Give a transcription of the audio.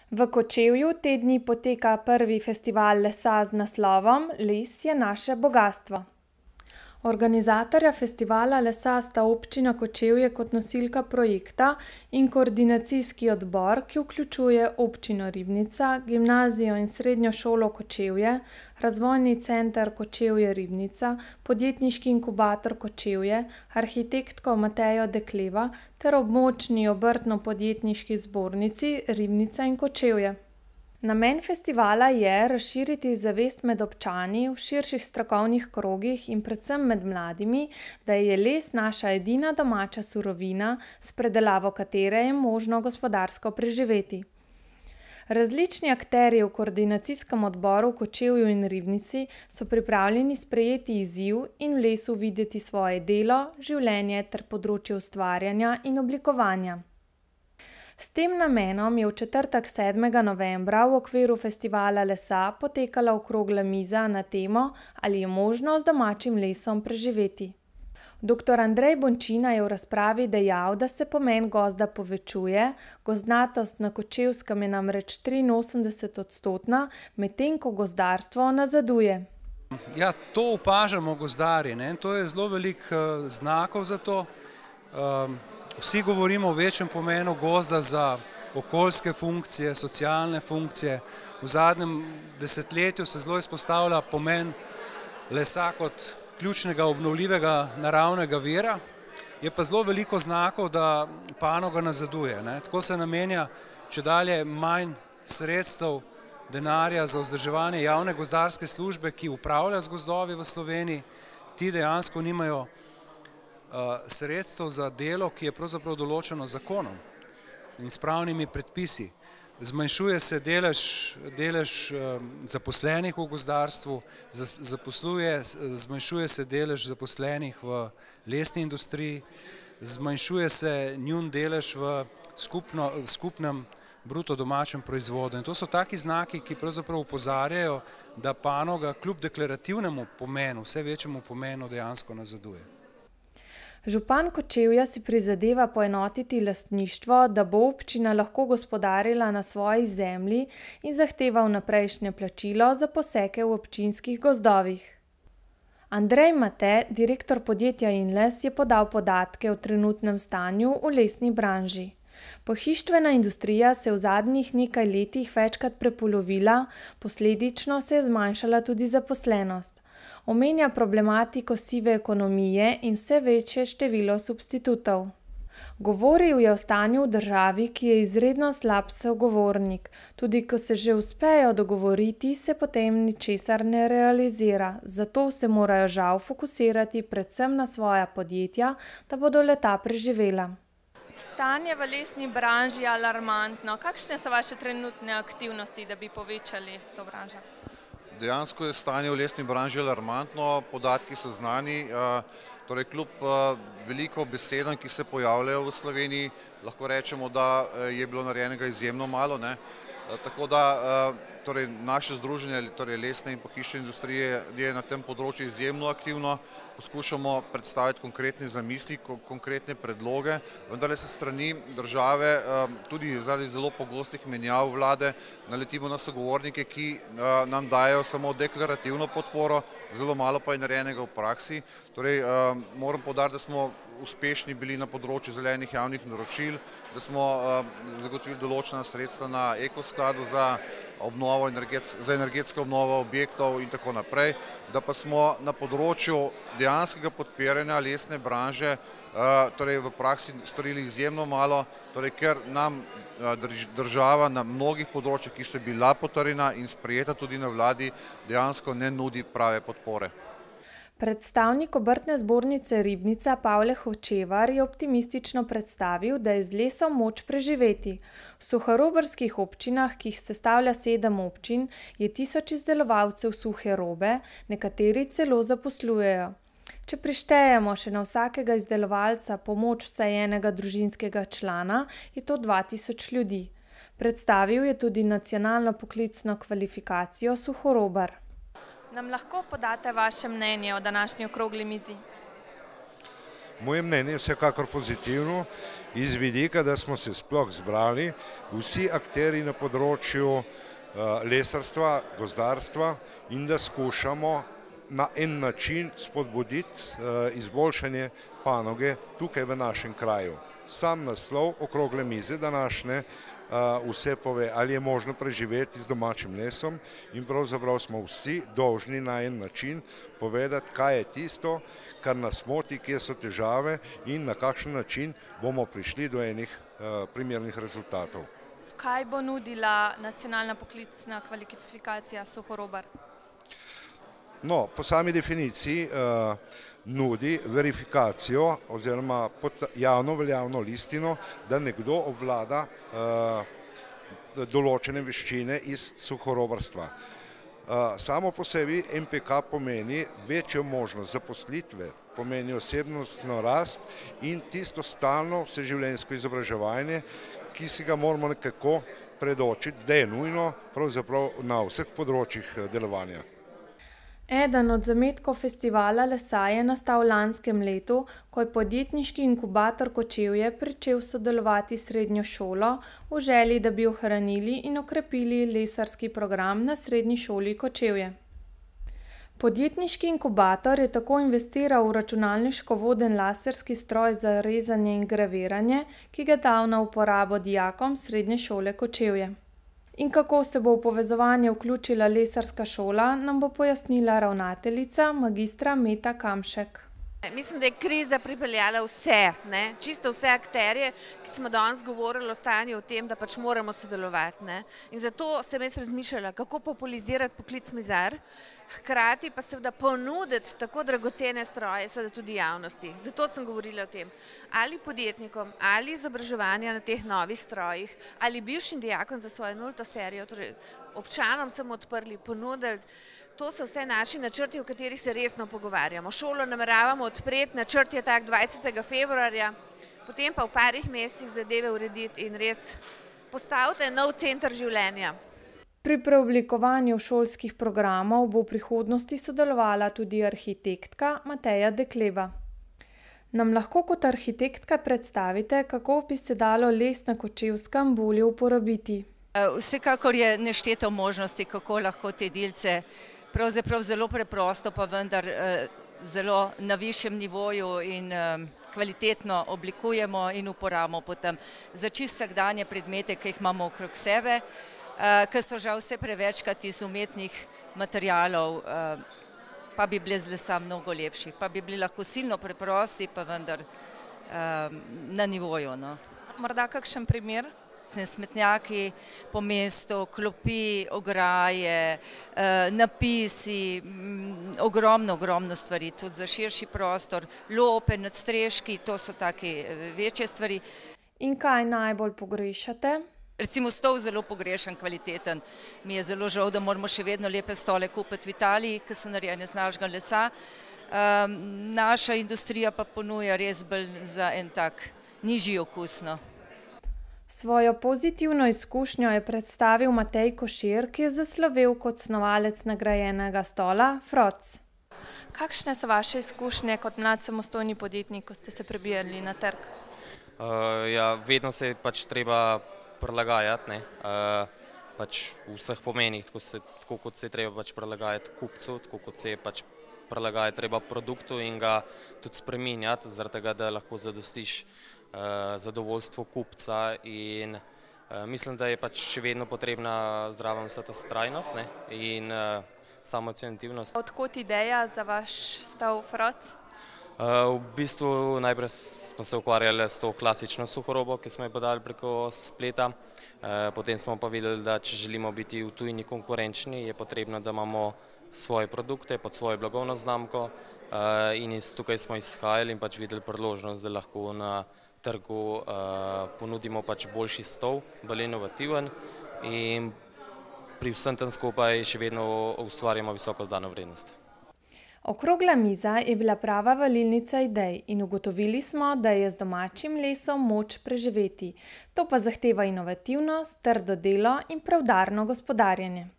V Kočevju te dni poteka prvi festival lesa z naslovom Les je naše bogastvo. Organizatorja festivala lesa sta občina Kočevje kot nosilka projekta in koordinacijski odbor, ki vključuje občino Ribnica, gimnazijo in srednjo šolo Kočevje, razvojni center Kočevje Ribnica, podjetniški inkubator Kočevje, arhitektko Matejo Dekleva ter območni obrtno-podjetniški zbornici Ribnica in Kočevje. Namen festivala je razširiti zavest med občani v širših strokovnih krogih in predvsem med mladimi, da je les naša edina domača surovina, s predelavo katere je možno gospodarsko preživeti. Različni akterji v koordinacijskem odboru v Kočevju in Ribnici so pripravljeni sprejeti izziv in v lesu videti svoje delo, življenje ter področje ustvarjanja in oblikovanja. S tem namenom je v četrtek 7. novembra v okviru festivala lesa potekala okrogla miza na temo, ali je možno z domačim lesom preživeti. Dr. Andrej Bončina je v razpravi dejal, da se pomen gozda povečuje, gozdnatost na Kočevskem je namreč 83-odstotna, medtem ko gozdarstvo nazaduje. Ja, to opažamo gozdarji, ne? To je zelo veliko znakov za to. Vsi govorimo o večjem pomenu gozda za okoljske funkcije, socialne funkcije. V zadnjem desetletju se zelo izpostavlja pomen lesa kot ključnega obnovljivega naravnega vira. Je pa zelo veliko znakov, da panoga nazaduje, ne? Tako se namenja čedalje manj sredstev, denarja za vzdrževanje javne gozdarske službe, ki upravlja z gozdovi v Sloveniji. Ti dejansko nimajo sredstev za delo, ki je pravzaprav določeno z zakonom in s pravnimi predpisi. Zmanjšuje se delež zaposlenih v gozdarstvu, zmanjšuje se delež zaposlenih v lesni industriji, zmanjšuje se njun delež v skupnem bruto domačem proizvodu. In to so taki znaki, ki pravzaprav opozarjajo, da panoga kljub deklarativnemu pomenu, vse večjemu pomenu dejansko nazaduje. Župan Kočevja si prizadeva poenotiti lastništvo, da bo občina lahko gospodarila na svoji zemlji in zahteva vnaprejšnje plačilo za poseke v občinskih gozdovih. Andrej Mate, direktor podjetja Inles, je podal podatke o trenutnem stanju v lesni branži. Pohištvena industrija se je v zadnjih nekaj letih večkrat prepolovila, posledično se je zmanjšala tudi zaposlenost. Omenja problematiko sive ekonomije in vse večje število substitutov. Govoril je o stanju v državi, ki je izredno slab sogovornik. Tudi ko se že uspejo dogovoriti, se potem ničesar ne realizira. Zato se morajo žal fokusirati predvsem na svoja podjetja, da bodo le-ta preživela. Stanje v lesni branži je alarmantno. Kakšne so vaše trenutne aktivnosti, da bi povečali to branžo? Dejansko je stanje v lesni branži alarmantno, podatki so znani, torej kljub veliko besedam, ki se pojavljajo v Sloveniji, lahko rečemo, da je bilo narejenega izjemno malo, ne. Tako da torej naše združenje, torej lesne in pohištvene industrije, je na tem področju izjemno aktivno. Poskušamo predstaviti konkretne zamisli, konkretne predloge, vendar se strani države, tudi zaradi zelo pogostih menjav vlade, naletimo na sogovornike, ki nam dajo samo deklarativno podporo, zelo malo pa je narejenega v praksi. Torej, moram poudariti, da smo uspešni bili na področju zelenih javnih naročil, da smo zagotovili določena sredstva na ekoskladu za energetsko obnovo objektov in tako naprej, da pa smo na področju dejanskega podpiranja lesne branže torej v praksi storili izjemno malo, torej ker nam država na mnogih področjih, ki so bila potrjena in sprejeta tudi na vladi, dejansko ne nudi prave podpore. Predstavnik obrtne zbornice Ribnica Pavle Hočevar je optimistično predstavil, da je z lesom moč preživeti. V suhorobarskih občinah, ki jih sestavlja 7 občin, je 1000 izdelovalcev suhe robe, nekateri celo zaposlujejo. Če prištejemo še na vsakega izdelovalca pomoč vsaj enega družinskega člana, je to 2000 ljudi. Predstavil je tudi nacionalno poklicno kvalifikacijo suhorobar. Nam lahko podate vaše mnenje o današnji okrogli mizi? Moje mnenje je vsekakor pozitivno iz vidika, da smo se sploh zbrali vsi akterji na področju lesarstva, gozdarstva in da skušamo na en način spodbuditi izboljšanje panoge tukaj v našem kraju. Sam naslov okrogle mize današnje vse pove, ali je možno preživeti z domačim lesom in pravzaprav smo vsi dolžni na en način povedati, kaj je tisto, kar nas moti, kje so težave in na kakšen način bomo prišli do enih primernih rezultatov. Kaj bo nudila nacionalna poklicna kvalifikacija suhorobar? No, po sami definiciji nudi verifikacijo oziroma javno veljavno listino, da nekdo obvlada določene veščine iz suhorobarstva. Samo po sebi MPK pomeni večjo možnost zaposlitve, pomeni osebnostno rast in tisto stalno vseživljenjsko izobraževanje, ki si ga moramo nekako predočiti, da je nujno pravzaprav na vseh področjih delovanja. Eden od zametkov festivala lesa je nastal v lanskem letu, ko je podjetniški inkubator Kočevje pričel sodelovati s srednjo šolo v želji, da bi ohranili in okrepili lesarski program na srednji šoli Kočevje. Podjetniški inkubator je tako investiral v računalniško voden laserski stroj za rezanje in graviranje, ki ga dal na uporabo dijakom srednje šole Kočevje. In kako se bo v povezovanje vključila lesarska šola, nam bo pojasnila ravnateljica magistra Meta Kamšek. Mislim, da je kriza pripeljala vse, čisto vse akterje, ki smo danes govorili o stanju o tem, da pač moramo sodelovati. In zato sem jaz razmišljala, kako popularizirati poklic mizar, hkrati pa seveda ponuditi tako dragocene stroje, seveda tudi javnosti. Zato sem govorila o tem, ali podjetnikom, ali izobraževanja na teh novih strojih, ali bivšim dijakom za svojo 0. serijo, torej občanom sem odprli, ponudili. To so vse naši načrti, o katerih se resno pogovarjamo. Šolo nameravamo odpreti, načrt je tak 20. februarja, potem pa v parih mesecih zadeve urediti in res postaviti nov center življenja. Pri preoblikovanju šolskih programov bo v prihodnosti sodelovala tudi arhitektka Mateja Dekleva. Nam lahko kot arhitektka predstavite, kako bi se dalo les na Kočevskem bolje uporabiti? Vsekakor je nešteto možnosti, kako lahko te delce pravzaprav zelo preprosto, pa vendar zelo na višjem nivoju in kvalitetno oblikujemo in uporabimo potem za čisto vsakdanje predmete, ki jih imamo okrog sebe, ki so žal vse prevečkrat iz umetnih materialov, pa bi bili z lesa mnogo lepši, pa bi bili lahko silno preprosti, pa vendar na nivoju. Morda kakšen primer? Smetnjaki po mestu, klopi, ograje, napisi, ogromno stvari, tudi za širši prostor, lope, nadstreški, to so take večje stvari. In kaj najbolj pogrešate? Recimo stol zelo pogrešam, kvaliteten. Mi je zelo žal, da moramo še vedno lepe stole kupiti v Italiji, ki so narejene z našega lesa. Naša industrija pa ponuja res bolj za en tak nižji okus. Svojo pozitivno izkušnjo je predstavil Matej Košir, ki je zaslovel kot snovalec nagrajenega stola Froc. Kakšne so vaše izkušnje kot mlad samostojni podjetnik, ko ste se prebijali na trg? Vedno se je pač treba prilagajati, pač v vseh pomenih, tako kot se je treba pač prilagajati kupcu, tako kot se je pač prilagajati treba produktu in ga tudi spreminjati, zaradi tega, da lahko zadostiš zadovoljstvo kupca in mislim, da je pač še vedno potrebna zdrava vsa ta vztrajnost in samoiniciativnost. Odkot ideja za vaš stol Froc? V bistvu najprej smo se ukvarjali s to klasično suhorobo, ki smo jo podali preko spleta, potem smo pa videli, da če želimo biti v tujini konkurenčni, je potrebno, da imamo svoje produkte pod svojo blagovno znamko in tukaj smo izhajali in pač videli priložnost, da lahko na trgu ponudimo pač boljši stol, bolj inovativen in pri vsem tem skupaj še vedno ustvarjamo visoko dodano vrednost. Okrogla miza je bila prava valilnica idej in ugotovili smo, da je z domačim lesom moč preživeti. To pa zahteva inovativnost, trdo delo in preudarno gospodarjenje.